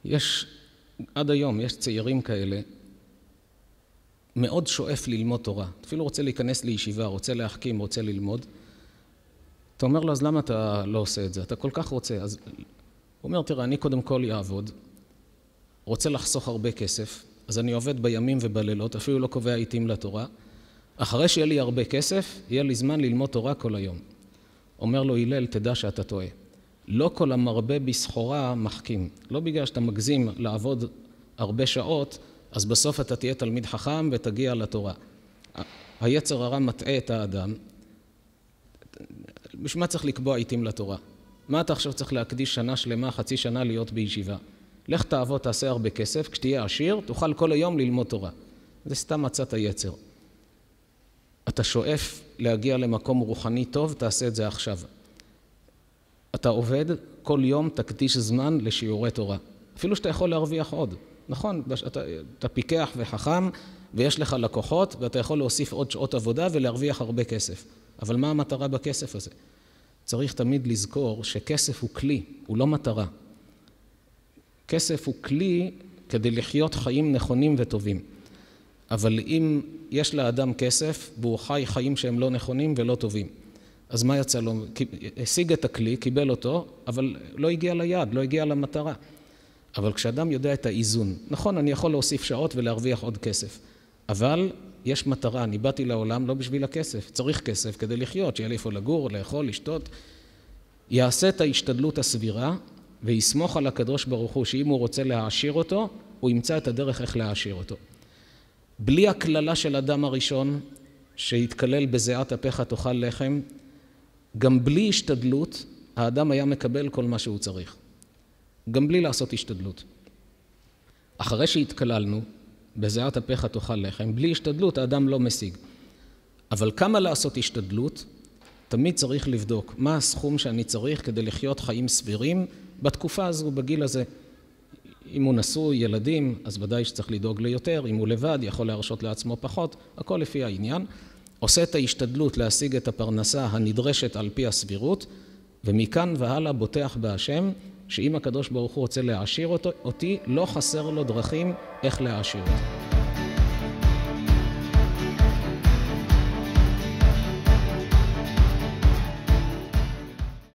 עד היום יש צעירים כאלה, מאוד שואף ללמוד תורה. אפילו רוצה להיכנס לישיבה, רוצה להחכים, רוצה ללמוד. אתה אומר לו, אז למה אתה לא עושה את זה? אתה כל כך רוצה. אז הוא אומר, תראה, אני קודם כל יעבוד, רוצה לחסוך הרבה כסף, אז אני עובד בימים ובלילות, אפילו לא קובע עיתים לתורה. אחרי שיהיה לי הרבה כסף, יהיה לי זמן ללמוד תורה כל היום. אומר לו, הלל, תדע שאתה טועה. לא כל המרבה בסחורה מחכים. לא בגלל שאתה מגזים לעבוד הרבה שעות, אז בסוף אתה תהיה תלמיד חכם ותגיע לתורה. היצר הרע מטעה את האדם. בשביל מה צריך לקבוע עיתים לתורה? מה אתה עכשיו צריך להקדיש שנה שלמה, חצי שנה להיות בישיבה? לך תעבוד, תעשה הרבה כסף, כשתהיה עשיר, תוכל כל היום ללמוד תורה. זה סתם מצאת היצר. אתה שואף להגיע למקום רוחני טוב, תעשה את זה עכשיו. אתה עובד, כל יום תקדיש זמן לשיעורי תורה. אפילו שאתה יכול להרוויח עוד. נכון, אתה פיקח וחכם, ויש לך לקוחות, ואתה יכול להוסיף עוד שעות עבודה ולהרוויח הרבה כסף. אבל מה המטרה בכסף הזה? צריך תמיד לזכור שכסף הוא כלי, הוא לא מטרה. כסף הוא כלי כדי לחיות חיים נכונים וטובים. אבל אם יש לאדם כסף, והוא חי חיים שהם לא נכונים ולא טובים, אז מה יצא לו? השיג את הכלי, קיבל אותו, אבל לא הגיע ליעד, לא הגיע למטרה. אבל כשאדם יודע את האיזון, נכון, אני יכול להוסיף שעות ולהרוויח עוד כסף, אבל יש מטרה, אני באתי לעולם לא בשביל הכסף, צריך כסף כדי לחיות, שיהיה לי איפה לגור, לאכול, לשתות, יעשה את ההשתדלות הסבירה, ויסמוך על הקדוש ברוך הוא, שאם הוא רוצה להעשיר אותו, הוא ימצא את הדרך איך להעשיר אותו. בלי הכללה של אדם הראשון, שהתכלל בזיעת אפיך תאכל לחם, גם בלי השתדלות, האדם היה מקבל כל מה שהוא צריך. גם בלי לעשות השתדלות. אחרי שהתכללנו, בזיעת אפיך תאכל לחם, בלי השתדלות האדם לא משיג. אבל כמה לעשות השתדלות? תמיד צריך לבדוק מה הסכום שאני צריך כדי לחיות חיים סבירים בתקופה הזו, בגיל הזה. אם הוא נשוי, ילדים, אז ודאי שצריך לדאוג ליותר, אם הוא לבד, יכול להרשות לעצמו פחות, הכל לפי העניין. עושה את ההשתדלות להשיג את הפרנסה הנדרשת על פי הסבירות, ומכאן והלאה בוטח בהשם, שאם הקדוש ברוך הוא רוצה להעשיר אותי, לא חסר לו דרכים איך להעשיר אותו.